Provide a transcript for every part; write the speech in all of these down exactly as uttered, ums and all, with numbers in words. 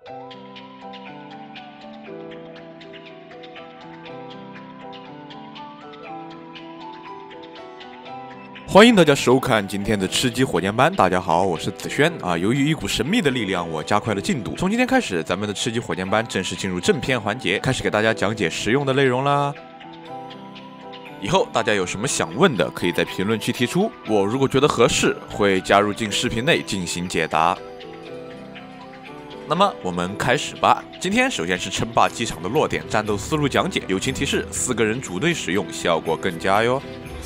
欢迎大家收看今天的吃鸡火箭班。大家好，我是子轩啊。由于一股神秘的力量，我加快了进度。从今天开始，咱们的吃鸡火箭班正式进入正片环节，开始给大家讲解实用的内容啦。以后大家有什么想问的，可以在评论区提出，我如果觉得合适，会加入进视频内进行解答。那么我们开始吧。今天首先是称霸机场的落点战斗思路讲解，友情提示：四个人组队使用效果更佳哟。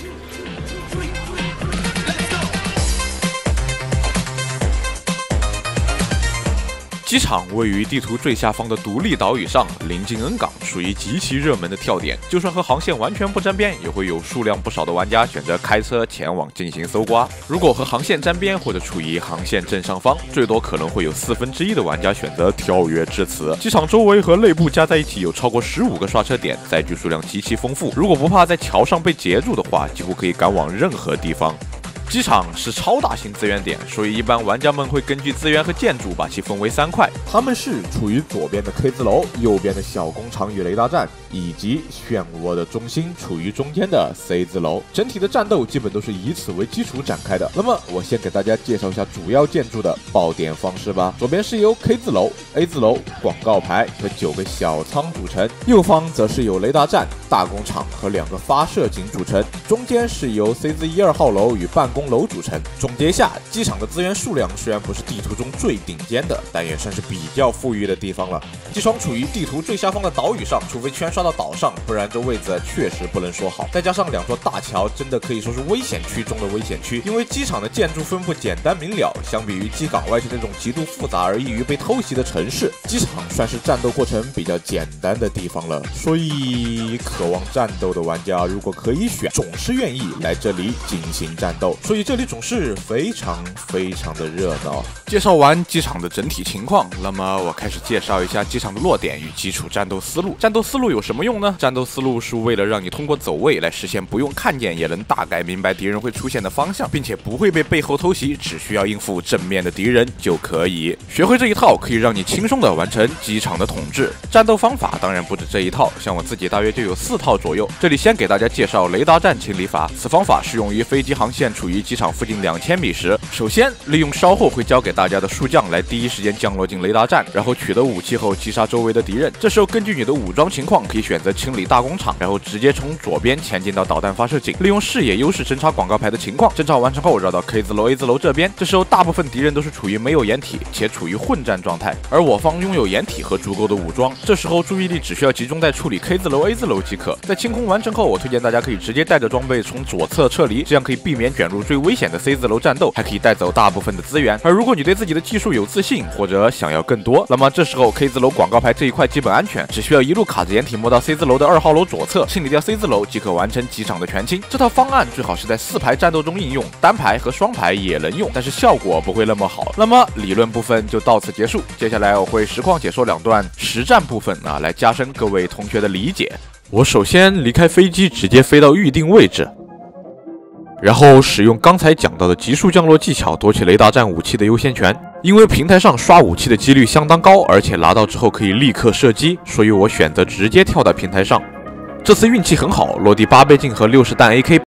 机场位于地图最下方的独立岛屿上，临近恩港，属于极其热门的跳点。就算和航线完全不沾边，也会有数量不少的玩家选择开车前往进行搜刮。如果和航线沾边或者处于航线正上方，最多可能会有四分之一的玩家选择跳跃至此。机场周围和内部加在一起有超过十五个刷车点，载具数量极其丰富。如果不怕在桥上被截住的话，几乎可以赶往任何地方。机场是超大型资源点，所以一般玩家们会根据资源和建筑把其分为三块，它们是处于左边的 K 字楼、右边的小工厂与雷达站，以及漩涡的中心处于中间的 C 字楼。整体的战斗基本都是以此为基础展开的。那么我先给大家介绍一下主要建筑的爆点方式吧。左边是由 K 字楼、A 字楼、广告牌和九个小仓组成，右方则是由雷达站、大工厂和两个发射井组成，中间是由 C 字一二号楼与办公楼组成。总结下，机场的资源数量虽然不是地图中最顶尖的，但也算是比较富裕的地方了。机场处于地图最下方的岛屿上，除非圈刷到岛上，不然这位置确实不能说好。再加上两座大桥，真的可以说是危险区中的危险区。因为机场的建筑分布简单明了，相比于机港外区那种极度复杂而易于被偷袭的城市，机场算是战斗过程比较简单的地方了。所以渴望战斗的玩家如果可以选，总是愿意来这里进行战斗。所以这里总是非常非常的热闹。介绍完机场的整体情况，那么我开始介绍一下机场的落点与基础战斗思路。战斗思路有什么用呢？战斗思路是为了让你通过走位来实现不用看见也能大概明白敌人会出现的方向，并且不会被背后偷袭，只需要应付正面的敌人就可以。学会这一套可以让你轻松的完成机场的统治。战斗方法当然不止这一套，像我自己大约就有四套左右。这里先给大家介绍雷达站清理法，此方法适用于飞机航线处于机场附近两千米时，首先利用稍后会教给大家的速降来第一时间降落进雷达站，然后取得武器后击杀周围的敌人。这时候根据你的武装情况，可以选择清理大工厂，然后直接从左边前进到导弹发射井，利用视野优势侦查广告牌的情况。侦查完成后绕到 K 字楼 A 字楼这边，这时候大部分敌人都是处于没有掩体且处于混战状态，而我方拥有掩体和足够的武装。这时候注意力只需要集中在处理 K 字楼 A 字楼即可。在清空完成后，我推荐大家可以直接带着装备从左侧撤离，这样可以避免卷入最危险的 C 字楼战斗，还可以带走大部分的资源。而如果你对自己的技术有自信，或者想要更多，那么这时候 K 字楼广告牌这一块基本安全，只需要一路卡着掩体摸到 C 字楼的二号楼左侧，清理掉 C 字楼即可完成机场的全清。这套方案最好是在四排战斗中应用，单排和双排也能用，但是效果不会那么好。那么理论部分就到此结束，接下来我会实况解说两段实战部分啊，来加深各位同学的理解。我首先离开飞机，直接飞到预定位置，然后使用刚才讲到的急速降落技巧夺取雷达站武器的优先权。因为平台上刷武器的几率相当高，而且拿到之后可以立刻射击，所以我选择直接跳到平台上。这次运气很好，落地八倍镜和六十弹 A K。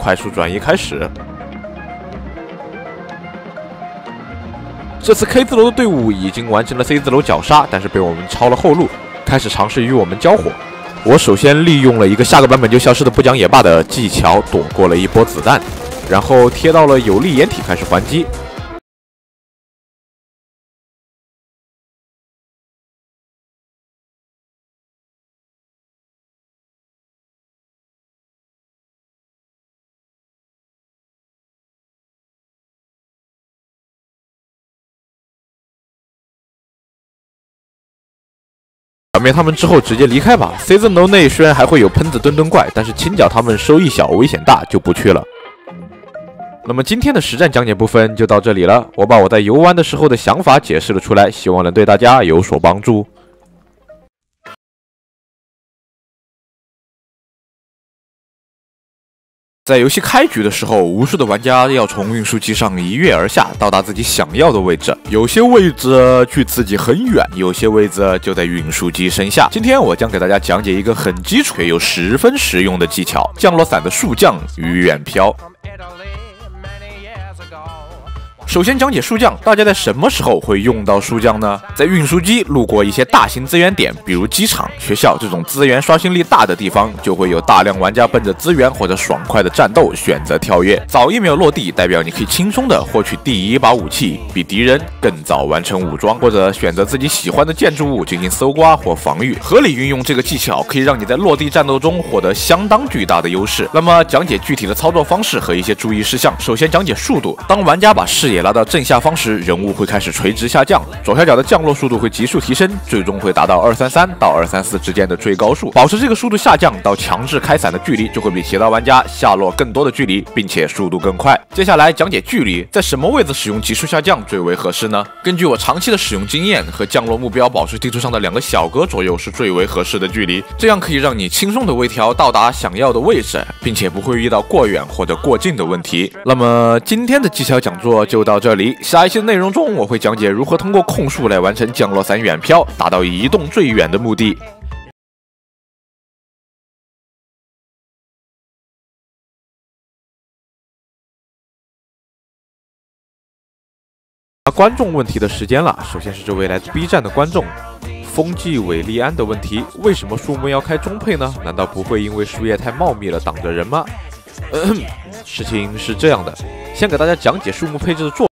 快速转移开始。这次 K 字楼的队伍已经完成了 C 字楼绞杀，但是被我们抄了后路，开始尝试与我们交火。我首先利用了一个下个版本就消失的不讲也罢的技巧，躲过了一波子弹，然后贴到了有力掩体开始还击。 剿灭他们之后直接离开吧。C 字楼内虽然还会有喷子墩墩怪，但是清剿他们收益小，危险大，就不去了。那么今天的实战讲解部分就到这里了。我把我在游玩的时候的想法解释了出来，希望能对大家有所帮助。 在游戏开局的时候，无数的玩家要从运输机上一跃而下，到达自己想要的位置。有些位置距自己很远，有些位置就在运输机身下。今天我将给大家讲解一个很基础却又十分实用的技巧——降落伞的速降与远飘。 首先讲解速降，大家在什么时候会用到速降呢？在运输机路过一些大型资源点，比如机场、学校这种资源刷新力大的地方，就会有大量玩家奔着资源或者爽快的战斗选择跳跃。早一秒落地，代表你可以轻松的获取第一把武器，比敌人更早完成武装，或者选择自己喜欢的建筑物进行搜刮或防御。合理运用这个技巧，可以让你在落地战斗中获得相当巨大的优势。那么讲解具体的操作方式和一些注意事项。首先讲解速度，当玩家把视野 拉到正下方时，人物会开始垂直下降，左下角的降落速度会急速提升，最终会达到二三三到二三四之间的最高速。保持这个速度下降到强制开伞的距离，就会比其他玩家下落更多的距离，并且速度更快。接下来讲解距离，在什么位置使用急速下降最为合适呢？根据我长期的使用经验，和降落目标保持地图上的两个小格左右是最为合适的距离，这样可以让你轻松的微调到达想要的位置，并且不会遇到过远或者过近的问题。那么今天的技巧讲座就到这里。 下一期的内容中，我会讲解如何通过控速来完成降落伞远飘，达到移动最远的目的。观众问题的时间了，首先是这位来自 B 站的观众。 风纪韦利安的问题：为什么树木要开中配呢？难道不会因为树叶太茂密了挡着人吗？嗯，事情是这样的，先给大家讲解树木配置的做。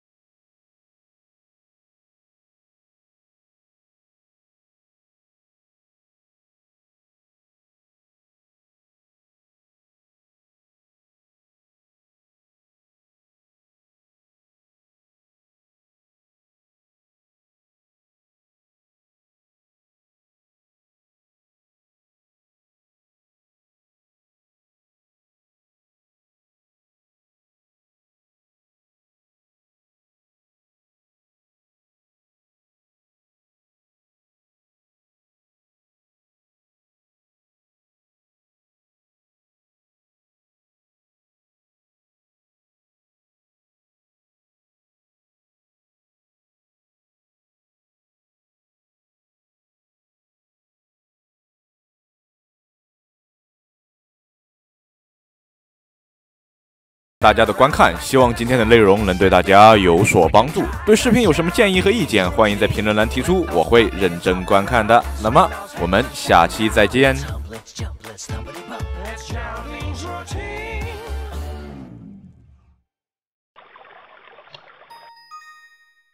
大家的观看，希望今天的内容能对大家有所帮助。对视频有什么建议和意见，欢迎在评论栏提出，我会认真观看的。那么，我们下期再见。